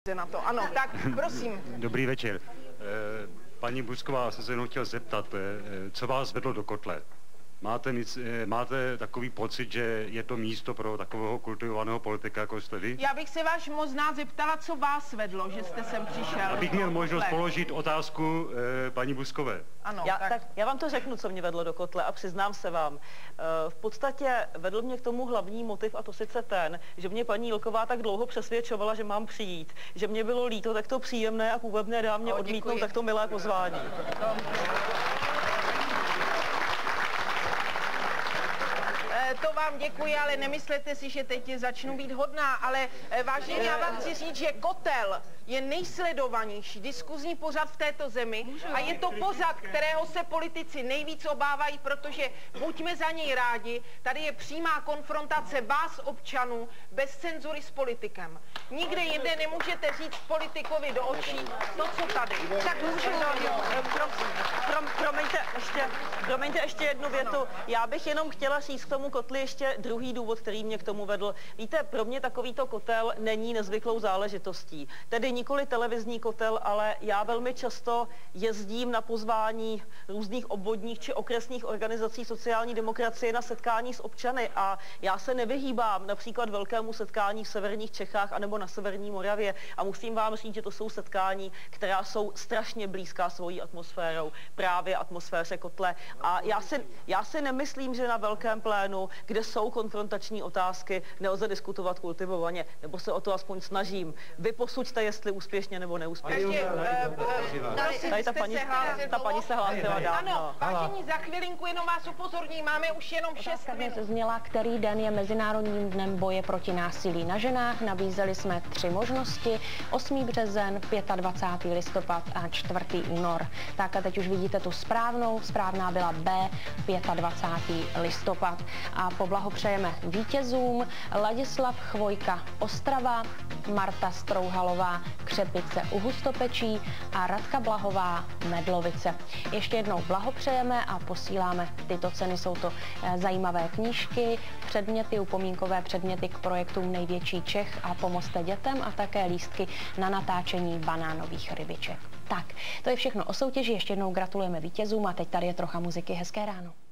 na to. Ano, tak prosím. Dobrý večer. Paní Buzková, já jsem se jenom chtěl zeptat, co vás vedlo do kotle? Máte takový pocit, že je to místo pro takového kultivovaného politika, jako jste vy? Já bych se vás možná zeptala, co vás vedlo, že jste sem přišel. Abych měl možnost položit otázku paní Buzkové. Ano, já vám to řeknu, co mě vedlo do kotle a přiznám se vám. V podstatě vedl mě k tomu hlavní motiv, a to sice ten, že mě paní Jilková tak dlouho přesvědčovala, že mám přijít, že mě bylo líto takto příjemné a půvabné dámě odmítnout takto milé pozvání. To vám děkuji, ale nemyslete si, že teď začnu být hodná, ale vážně já vám chci říct, že Kotel je nejsledovanější diskuzní pořad v této zemi a je to pořad, kterého se politici nejvíc obávají, protože buďme za něj rádi, tady je přímá konfrontace vás občanů bez cenzury s politikem. Nikde jinde nemůžete říct politikovi do očí to, co tady. Tak můžu, promiňte ještě jednu větu. Já bych jenom chtěla říct k tomu kotli ještě druhý důvod, který mě k tomu vedl. Víte, pro mě takovýto kotel není nezvyklou záležitostí. Tedy nikoli televizní kotel, ale já velmi často jezdím na pozvání různých obvodních či okresních organizací sociální demokracie na setkání s občany a já se nevyhýbám například velkému setkání v severních Čechách anebo na severní Moravě a musím vám říct, že to jsou setkání, která jsou strašně blízká svojí atmosférou, právě atmosféře kotle. A já si nemyslím, že na velkém plénu, kde jsou konfrontační otázky, nelze diskutovat kultivovaně, nebo se o to aspoň snažím. Vy posuďte, jestli úspěšně nebo neúspěšně. Tady ta paní se hlásila dál. Ano, vážení, za chvilinku jenom vás upozorní, máme už jenom 6 minut. Zněla, který den je Mezinárodním dnem boje proti násilí na ženách. Nabízeli jsme 3 možnosti. 8. březen, 25. listopad a 4. únor. Tak a teď už vidíte tu správnou. Správná byla B, 25. listopad. A poblahopřejeme vítězům Ladislav Chvojka Ostrava, Marta Strouhalová Křepice u Hustopečí a Radka Blahová Medlovice. Ještě jednou blahopřejeme a posíláme tyto ceny. Jsou to zajímavé knížky, předměty, upomínkové předměty k projektům Největší Čech a Pomozte dětem a také lístky na natáčení banánových rybiček. Tak, to je všechno o soutěži. Ještě jednou gratulujeme vítězům a teď tady je trocha muziky. Hezké ráno.